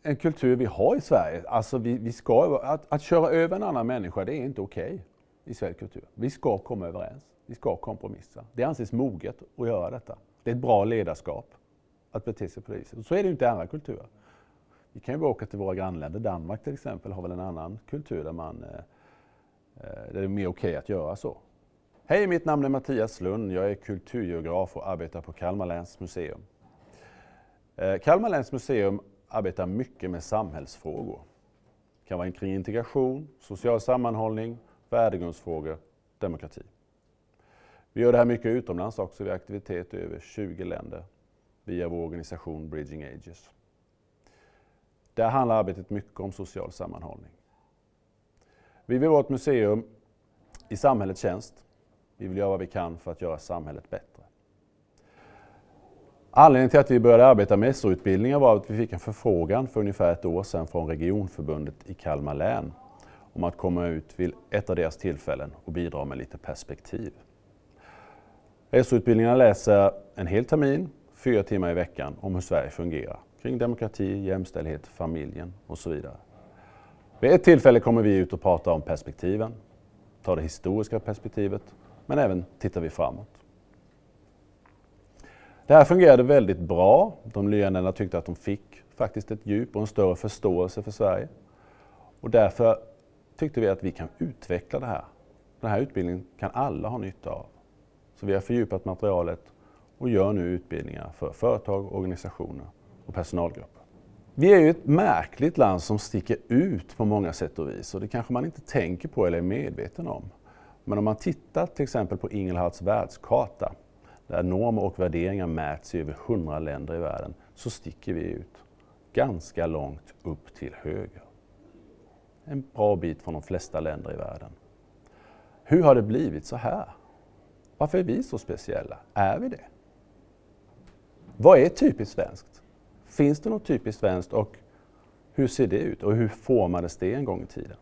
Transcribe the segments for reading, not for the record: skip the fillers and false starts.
en kultur vi har i Sverige. Alltså vi ska, att köra över en annan människa, det är inte okej i Sveriges kultur. Vi ska komma överens. Vi ska kompromissa. Det anses moget att göra detta. Det är ett bra ledarskap att bete sig på det viset. Så är det ju inte i andra kulturer. Vi kan ju åka till våra grannländer. Danmark till exempel har väl en annan kultur där det är mer okej att göra så. Hej, mitt namn är Mattias Lund. Jag är kulturgeograf och arbetar på Kalmar läns museum. Kalmar läns museum arbetar mycket med samhällsfrågor. Det kan vara kring integration, social sammanhållning, värdegrundsfrågor, demokrati. Vi gör det här mycket utomlands också. Vi har aktivitet i över 20 länder via vår organisation Bridging Ages. Där handlar arbetet mycket om social sammanhållning. Vi vill vara ett museum i samhällets tjänst. Vi vill göra vad vi kan för att göra samhället bättre. Anledningen till att vi började arbeta med SO-utbildningar var att vi fick en förfrågan för ungefär ett år sedan från regionförbundet i Kalmar län om att komma ut vid ett av deras tillfällen och bidra med lite perspektiv. SO-utbildningarna läser en hel termin, 4 timmar i veckan, om hur Sverige fungerar. Kring demokrati, jämställdhet, familjen och så vidare. Vid ett tillfälle kommer vi ut och pratar om perspektiven, tar det historiska perspektivet, men även tittar vi framåt. Det här fungerade väldigt bra. De nyanlända tyckte att de fick faktiskt ett djup och en större förståelse för Sverige. Och därför tyckte vi att vi kan utveckla det här. Den här utbildningen kan alla ha nytta av. Så vi har fördjupat materialet och gör nu utbildningar för företag, organisationer och personalgrupper. Vi är ju ett märkligt land som sticker ut på många sätt och vis. Och det kanske man inte tänker på eller är medveten om. Men om man tittar till exempel på Ingelharts världskarta, där normer och värderingar mäts i över 100 länder i världen, så sticker vi ut ganska långt upp till höger. En bra bit från de flesta länder i världen. Hur har det blivit så här? Varför är vi så speciella? Är vi det? Vad är typiskt svenskt? Finns det något typiskt svenskt och hur ser det ut och hur formades det en gång i tiden?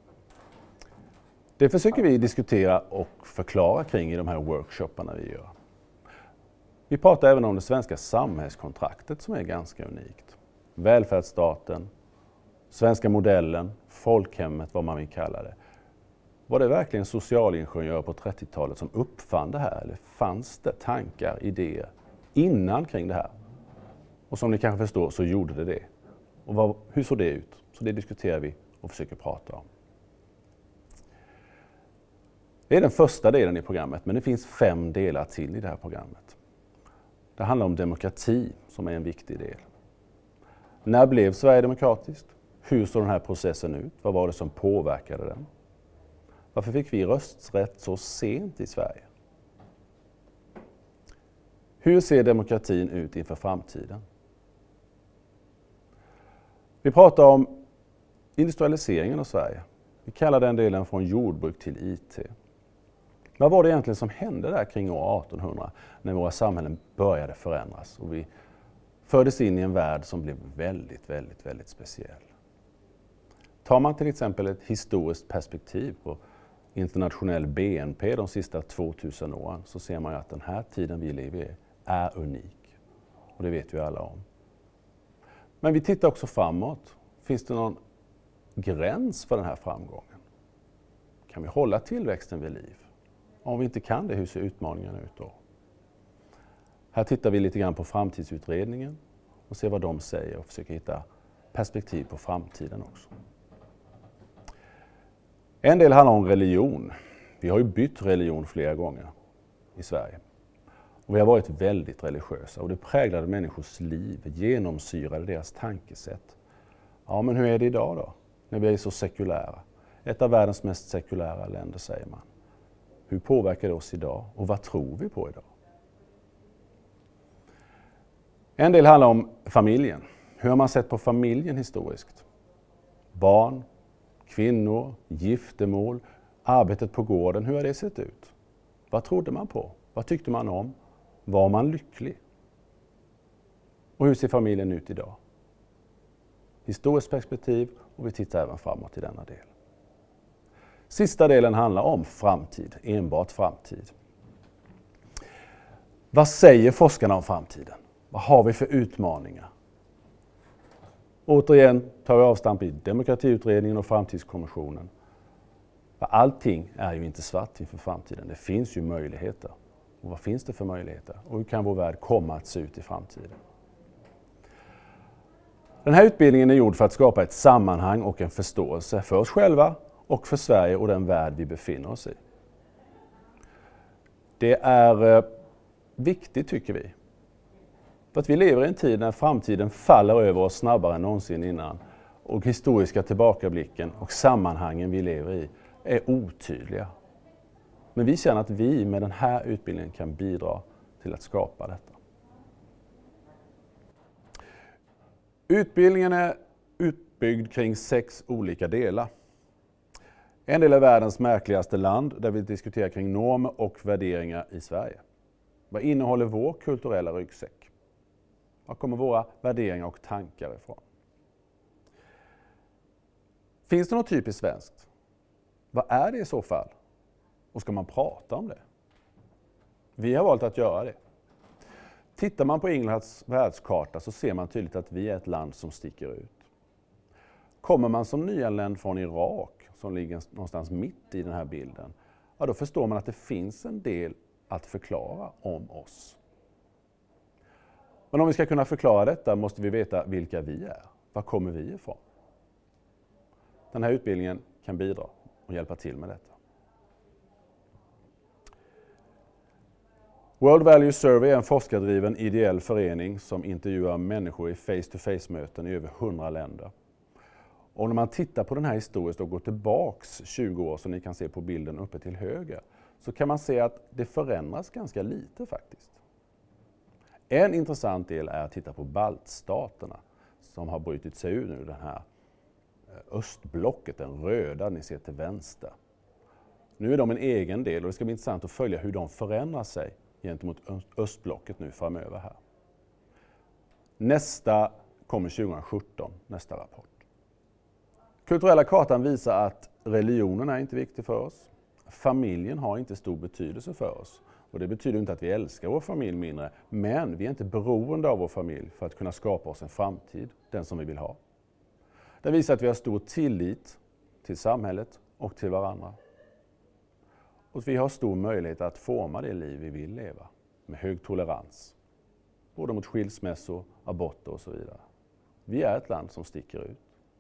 Det försöker vi diskutera och förklara kring i de här workshopparna vi gör. Vi pratar även om det svenska samhällskontraktet som är ganska unikt. Välfärdsstaten, svenska modellen, folkhemmet, vad man vill kalla det. Var det verkligen socialingenjörer på 30-talet som uppfann det här? Eller fanns det tankar, idéer innan kring det här? Och som ni kanske förstår så gjorde det. Och hur såg det ut? Så det diskuterar vi och försöker prata om. Det är den första delen i programmet, men det finns 5 delar till i det här programmet. Det handlar om demokrati som är en viktig del. När blev Sverige demokratiskt? Hur såg den här processen ut? Vad var det som påverkade den? Varför fick vi rösträtt så sent i Sverige? Hur ser demokratin ut inför framtiden? Vi pratar om industrialiseringen av Sverige. Vi kallar den delen från jordbruk till IT. Vad var det egentligen som hände där kring år 1800 när våra samhällen började förändras och vi fördes in i en värld som blev väldigt speciell? Tar man till exempel ett historiskt perspektiv på internationell BNP de sista 2000 åren så ser man ju att den här tiden vi lever i är unik. Och det vet vi alla om. Men vi tittar också framåt. Finns det någon gräns för den här framgången? Kan vi hålla tillväxten vid liv? Om vi inte kan det, hur ser utmaningarna ut då? Här tittar vi lite grann på framtidsutredningen och ser vad de säger och försöker hitta perspektiv på framtiden också. En del handlar om religion. Vi har ju bytt religion flera gånger i Sverige. Och vi har varit väldigt religiösa och det präglade människors liv, genomsyrade deras tankesätt. Ja, men hur är det idag då? När vi är så sekulära. Ett av världens mest sekulära länder säger man. Hur påverkar det oss idag och vad tror vi på idag? En del handlar om familjen. Hur har man sett på familjen historiskt? Barn, kvinnor, giftermål, arbetet på gården, hur har det sett ut? Vad trodde man på? Vad tyckte man om? Var man lycklig? Och hur ser familjen ut idag? Historiskt perspektiv och vi tittar även framåt i denna del. Sista delen handlar om framtid, enbart framtid. Vad säger forskarna om framtiden? Vad har vi för utmaningar? Återigen tar vi avstamp i Demokratiutredningen och Framtidskommissionen. För allting är ju inte svart inför framtiden. Det finns ju möjligheter. Och vad finns det för möjligheter? Och hur kan vår värld komma att se ut i framtiden? Den här utbildningen är gjord för att skapa ett sammanhang och en förståelse för oss själva och för Sverige och den värld vi befinner oss i. Det är viktigt, tycker vi. För att vi lever i en tid när framtiden faller över oss snabbare än någonsin innan. Och historiska tillbakablicken och sammanhangen vi lever i är otydliga. Men vi känner att vi med den här utbildningen kan bidra till att skapa detta. Utbildningen är utbyggd kring 6 olika delar. En del är världens märkligaste land där vi diskuterar kring normer och värderingar i Sverige. Vad innehåller vår kulturella ryggsäck? Var kommer våra värderingar och tankar ifrån? Finns det något typiskt svenskt? Vad är det i så fall? Och ska man prata om det? Vi har valt att göra det. Tittar man på Englands världskarta så ser man tydligt att vi är ett land som sticker ut. Kommer man som nyanländ från Irak, som ligger någonstans mitt i den här bilden, ja, då förstår man att det finns en del att förklara om oss. Men om vi ska kunna förklara detta måste vi veta vilka vi är. Var kommer vi ifrån? Den här utbildningen kan bidra och hjälpa till med detta. World Value Survey är en forskardriven ideell förening som intervjuar människor i face-to-face-möten i över 100 länder. Och när man tittar på den här historiskt och går tillbaks 20 år, som ni kan se på bilden uppe till höger, så kan man se att det förändras ganska lite faktiskt. En intressant del är att titta på baltstaterna som har brutit sig ur nu, den här östblocket, den röda ni ser till vänster. Nu är de en egen del och det ska bli intressant att följa hur de förändrar sig gentemot östblocket nu framöver här. Nästa kommer 2017, nästa rapport. Kulturella kartan visar att religionen är inte viktig för oss. Familjen har inte stor betydelse för oss. Och det betyder inte att vi älskar vår familj mindre, men vi är inte beroende av vår familj för att kunna skapa oss en framtid, den som vi vill ha. Den visar att vi har stor tillit till samhället och till varandra. Och vi har stor möjlighet att forma det liv vi vill leva med hög tolerans. Både mot skilsmässor, aborter och så vidare. Vi är ett land som sticker ut.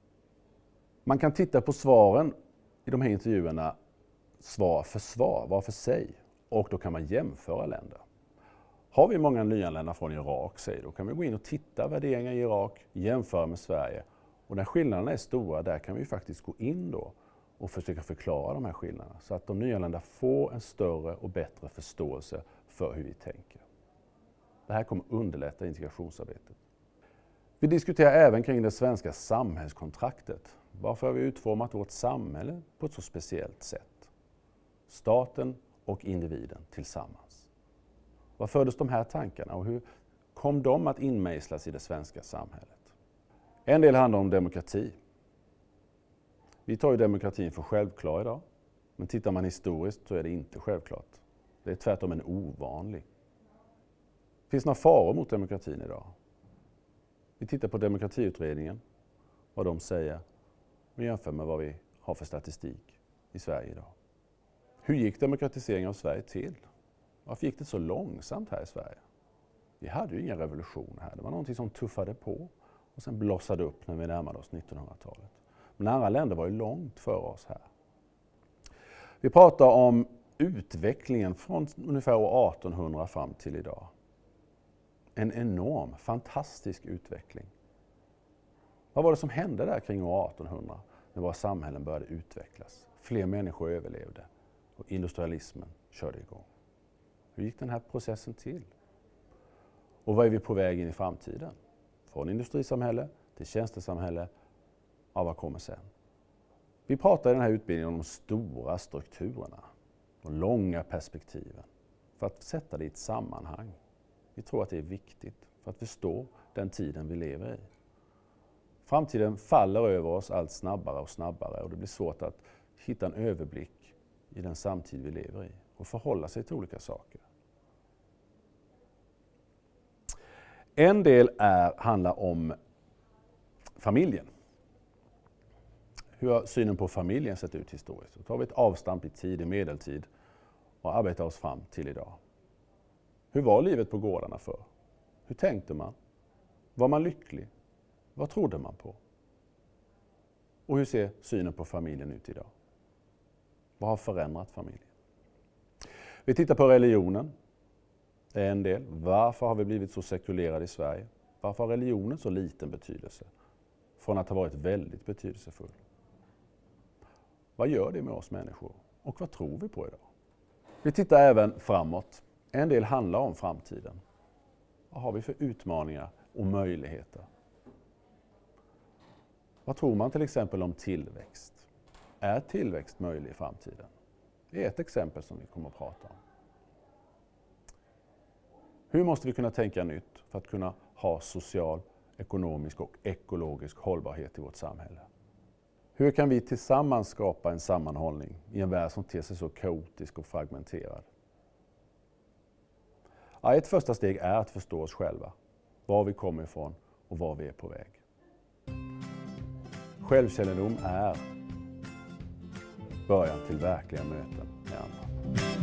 Man kan titta på svaren i de här intervjuerna svar för svar, var för sig. Och då kan man jämföra länder. Har vi många nyanlända från Irak, säger då kan vi gå in och titta värderingar i Irak, jämföra med Sverige. Och när skillnaderna är stora, där kan vi faktiskt gå in då och försöka förklara de här skillnaderna. Så att de nyanlända får en större och bättre förståelse för hur vi tänker. Det här kommer underlätta integrationsarbetet. Vi diskuterar även kring det svenska samhällskontraktet. Varför har vi utformat vårt samhälle på ett så speciellt sätt? Staten och individen tillsammans. Var föddes de här tankarna och hur kom de att inmejslas i det svenska samhället? En del handlar om demokrati. Vi tar ju demokratin för självklar idag, men tittar man historiskt så är det inte självklart. Det är tvärtom en ovanlig. Finns det några faror mot demokratin idag? Vi tittar på Demokratiutredningen, vad de säger, och jämför med vad vi har för statistik i Sverige idag. Hur gick demokratiseringen av Sverige till? Varför gick det så långsamt här i Sverige? Vi hade ju inga revolutioner här. Det var någonting som tuffade på och sen blossade upp när vi närmade oss 1900-talet. Men andra länder var ju långt före oss här. Vi pratar om utvecklingen från ungefär år 1800 fram till idag. En enorm, fantastisk utveckling. Vad var det som hände där kring år 1800 när våra samhällen började utvecklas? Fler människor överlevde och industrialismen körde igång. Hur gick den här processen till? Och vad är vi på väg in i framtiden? Från industrisamhälle till tjänstesamhälle. Ja, vad kommer sen? Vi pratar i den här utbildningen om de stora strukturerna. De långa perspektiven. För att sätta det i ett sammanhang. Vi tror att det är viktigt för att förstå den tiden vi lever i. Framtiden faller över oss allt snabbare och snabbare och det blir svårt att hitta en överblick i den samtid vi lever i och förhålla sig till olika saker. En del handlar om familjen. Hur har synen på familjen sett ut historiskt? Då tar vi ett avstamp i tid, i medeltid och arbetar oss fram till idag. Hur var livet på gårdarna förr? Hur tänkte man? Var man lycklig? Vad trodde man på? Och hur ser synen på familjen ut idag? Vad har förändrat familjen? Vi tittar på religionen. Det är en del. Varför har vi blivit så sekulerade i Sverige? Varför har religionen så liten betydelse? Från att ha varit väldigt betydelsefull. Vad gör det med oss människor? Och vad tror vi på idag? Vi tittar även framåt. En del handlar om framtiden. Vad har vi för utmaningar och möjligheter? Vad tror man till exempel om tillväxt? Är tillväxt möjlig i framtiden? Det är ett exempel som vi kommer att prata om. Hur måste vi kunna tänka nytt för att kunna ha social, ekonomisk och ekologisk hållbarhet i vårt samhälle? Hur kan vi tillsammans skapa en sammanhållning i en värld som ter sig så kaotisk och fragmenterad? Ja, ett första steg är att förstå oss själva, var vi kommer ifrån och var vi är på väg. Självkännedom är början till verkliga möten med andra.